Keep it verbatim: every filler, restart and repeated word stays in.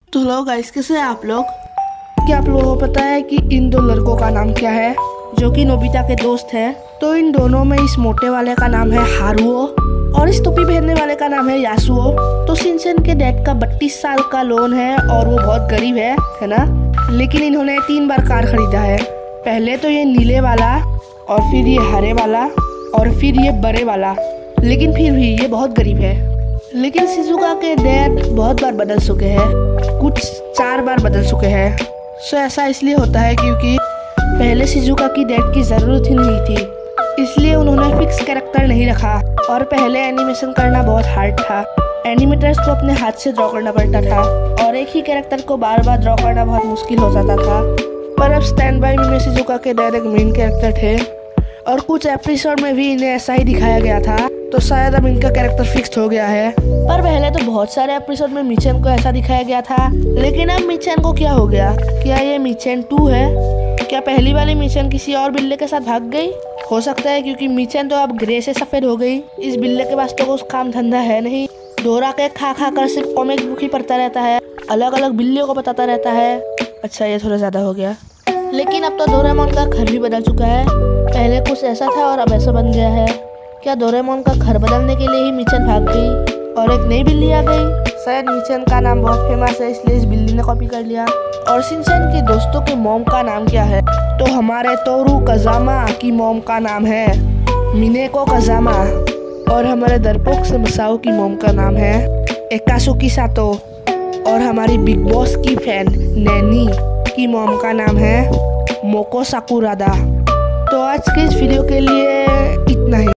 तो hello guys, कैसे हैं आप लोग। क्या आप लोगों को पता है कि इन दो लड़कों का नाम क्या है, जो कि नोबिता के दोस्त हैं। तो इन दोनों में इस मोटे वाले का नाम है हारुओ और इस टोपी पहनने वाले का नाम है यासुओ। तो शिनचैन के डैड का बत्तीस साल का लोन है और वो बहुत गरीब है है ना। लेकिन इन्होंने तीन बार कार खरीदा है। पहले तो ये नीले वाला और फिर ये हरे वाला और फिर ये बड़े वाला। लेकिन फिर भी ये बहुत गरीब है। लेकिन शिजुका के डैड बहुत बार बदल चुके हैं, कुछ चार बार बदल चुके हैं। सो ऐसा इसलिए होता है क्योंकि पहले शिजुका की डैड की ज़रूरत ही नहीं थी, इसलिए उन्होंने फिक्स कैरेक्टर नहीं रखा। और पहले एनिमेशन करना बहुत हार्ड था, एनिमेटर्स को अपने हाथ से ड्रॉ करना पड़ता था और एक ही कैरेक्टर को बार बार ड्रॉ करना बहुत मुश्किल हो जाता था। पर अब स्टैंड बाय मी में शिजुका के डैड एक मेन कैरेक्टर थे और कुछ एपिसोड में भी इन्हें ऐसा ही दिखाया गया था। तो शायद अब इनका कैरेक्टर फिक्स हो गया है। पर पहले तो बहुत सारे एपिसोड में मिचेन को ऐसा दिखाया गया था, लेकिन अब मिचेन को क्या हो गया। क्या ये मिचेन टू है? क्या पहली वाली मिचेन किसी और बिल्ले के साथ भाग गई? हो सकता है, क्योंकि मिचेन तो अब ग्रे से सफेद हो गई। इस बिल्ले के पास तो कुछ काम धंधा है नहीं, डोरा के खा खा कर सिर्फ कॉमिक बुक ही पढ़ता रहता है, अलग अलग बिल्लियों को बताता रहता है। अच्छा, ये थोड़ा ज्यादा हो गया। लेकिन अब तो डोरेमोन का घर भी बदल चुका है, पहले कुछ ऐसा था और अब ऐसा बन गया है। क्या डोरेमोन का घर बदलने के लिए ही मिचेन भाग गई और एक नई बिल्ली आ गई? शायद मिचेन का नाम बहुत फेमस है, इसलिए इस बिल्ली ने कॉपी कर लिया। और शिनचैन के दोस्तों के मॉम का नाम क्या है? तो हमारे तोरू कजामा की मॉम का नाम है मिनेको कजामा और हमारे डरपोक से मसाओ की मॉम का नाम है एकासुकी सातो और हमारी बिग बॉस की फैन नैनी की मॉम का नाम है मोको साकुरादा। तो आज के इस वीडियो के लिए इतना ही।